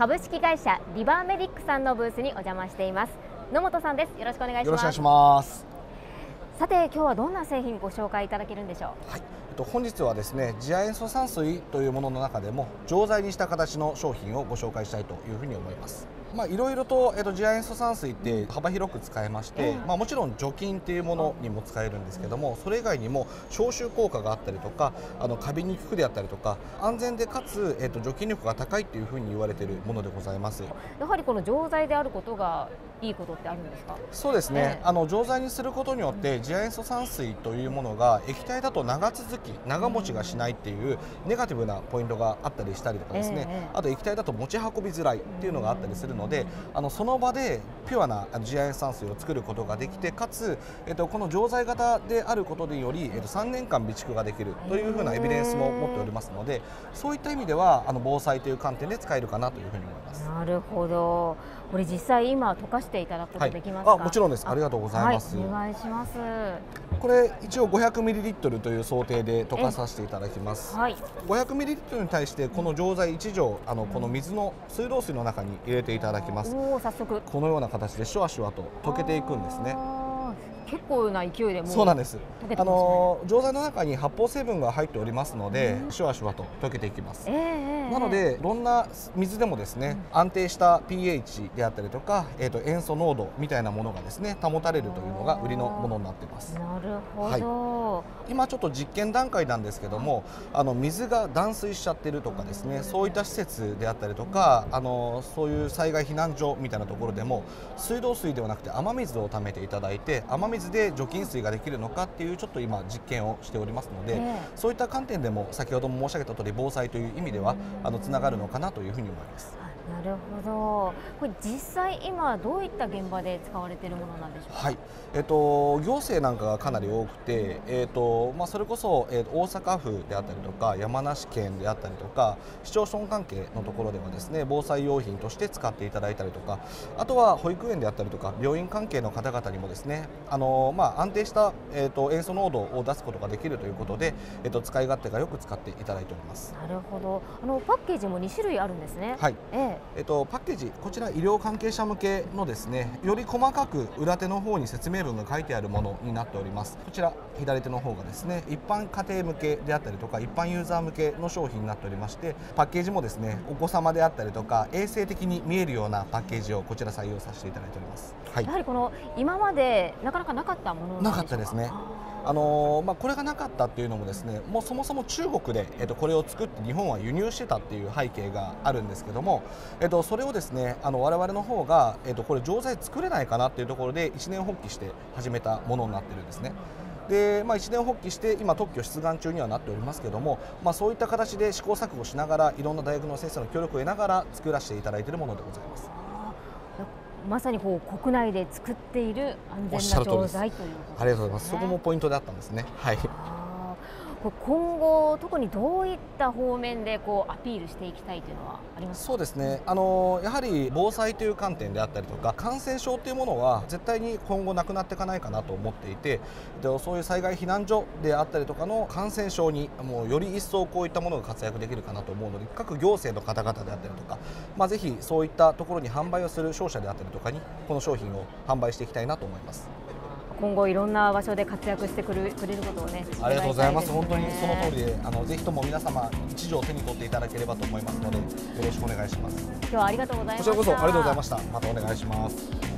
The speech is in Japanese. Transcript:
株式会社リバーメディックさんのブースにお邪魔しています。野本さんです。よろしくお願いします。 よろしくお願いします。 さて、今日はどんな製品ご紹介いただけるんでしょう。 はい、本日はですね、次亜塩素酸水というものの中でも錠剤にした形の商品をご紹介したいというふうに思います。いろいろと、次亜塩素酸水って幅広く使えまして、もちろん除菌っていうものにも使えるんですけども、それ以外にも消臭効果があったりとか、カビに効くであったりとか、安全でかつ、除菌力が高いっていうふうに言われているものでございます。 やはりこの錠剤であることがいいことってあるんですか。 そうですね、錠剤にすることによって次亜塩素酸水というものが液体だと長続き長持ちがしないっていうネガティブなポイントがあったりしたりとかですね、あと液体だと持ち運びづらいっていうのがあったりするので、その場でピュアな次亜塩素酸水を作ることができて、かつ、この錠剤型であることにより、3年間備蓄ができるというふうなエビデンスも持っておりますので、そういった意味では防災という観点で使えるかなというふうに思います。 なるほど。これ実際今溶かしていただくことできますか。 もちろんです。ありがとうございます。 お願いします。 これ一応 500ml という想定で溶かさせていただきます。500ml に対してこの錠剤1錠この水の水道水の中に入れていただきます。 早速このような形でシュワシュワと溶けていくんですね。 結構な勢いでもうそうなんです。 溶けてますね。 錠剤の中に発泡成分が入っておりますので、シュワシュワと溶けていきます。なのでどんな水でもですね、安定した pH であったりとか、塩素濃度みたいなものがですね保たれるというのが売りのものになっています。 なるほど。 今ちょっと実験段階なんですけども、水が断水しちゃってるとかですね、そういった施設であったりとか、そういう災害避難所みたいなところでも水道水ではなくて雨水を貯めていただいて、雨水で除菌水ができるのかっていうちょっと今実験をしておりますので、そういった観点でも先ほども申し上げた通り防災という意味ではつながるのかなというふうに思います。 なるほど。これ実際今どういった現場で使われているものなんでしょうか。 はい、行政なんかがかなり多くて、それこそ、大阪府であったりとか山梨県であったりとか市町村関係のところではですね、防災用品として使っていただいたりとか、あとは保育園であったりとか病院関係の方々にもですね、安定した、塩素濃度を出すことができるということで、使い勝手がよく使っていただいております。 なるほど。パッケージも2種類あるんですね。 はい。パッケージ、こちら医療関係者向けのですね、より細かく裏手の方に説明文が書いてあるものになっております。こちら左手の方がですね、一般家庭向けであったりとか一般ユーザー向けの商品になっておりまして、パッケージもですね、お子様であったりとか衛生的に見えるようなパッケージをこちら採用させていただいております。 やはりこの今までなかなかなかったものなんでしょうか。 なかったですね。これがなかったっていうのもですね、もうそもそも中国で、これを作って日本は輸入してたっていう背景があるんですけども、それをですね我々の方が、これ錠剤作れないかなっていうところで一念発起して始めたものになってるんですね。で一念発起して今特許出願中にはなっておりますけども、そういった形で試行錯誤しながらいろんな大学の先生の協力を得ながら作らせていただいているものでございます。 まさにこう国内で作っている安全な錠剤ということですね。 ありがとうございます。そこもポイントであったんですね。はい。 今後特にどういった方面でアピールしていきたいというのはありますか。 そうですね。やはり防災という観点であったりとか感染症というものは絶対に今後なくなっていかないかなと思っていて、そういう災害避難所であったりとかの感染症にもうより一層こういったものが活躍できるかなと思うので、各行政の方々であったりとか、ぜひそういったところに販売をする商社であったりとかにこの商品を販売していきたいなと思います。 今後いろんな場所で活躍してくれることをね。 ありがとうございます。本当にその通りで、ぜひとも皆様一錠手に取っていただければと思いますので、よろしくお願いします。 今日はありがとうございました。 こちらこそありがとうございました。またお願いします。